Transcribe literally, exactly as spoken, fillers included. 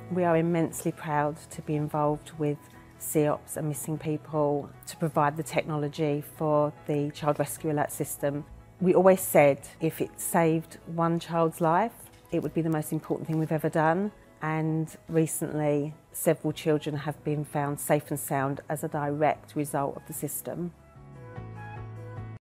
We are immensely proud to be involved with C O P S and Missing People to provide the technology for the Child Rescue Alert system. We always said if it saved one child's life, it would be the most important thing we've ever done. And recently, several children have been found safe and sound as a direct result of the system.